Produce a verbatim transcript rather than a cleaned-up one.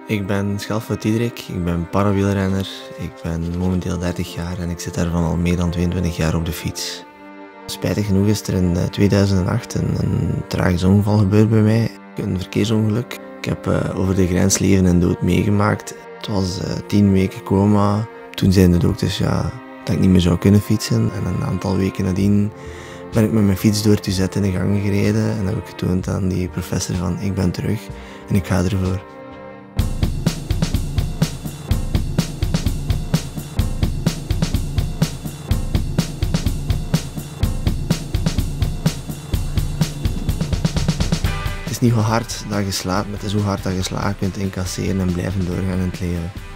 Ik ben Schalfout Diederik, ik ben parawielrenner, ik ben momenteel dertig jaar en ik zit daarvan al meer dan tweeëntwintig jaar op de fiets. Spijtig genoeg is er in tweeduizend acht een, een tragisch ongeval gebeurd bij mij, een verkeersongeluk. Ik heb uh, over de grens leven en dood meegemaakt. Het was uh, tien weken coma. Toen zeiden de dokters ja, dat ik niet meer zou kunnen fietsen en een aantal weken nadien ben ik met mijn fiets door Tuzet in de gang gereden en heb ik getoond aan die professor van ik ben terug en ik ga ervoor. Het is niet hoe hard dat je slaapt, maar het is hoe hard dat je slagen kunt incasseren en blijven doorgaan in het leven.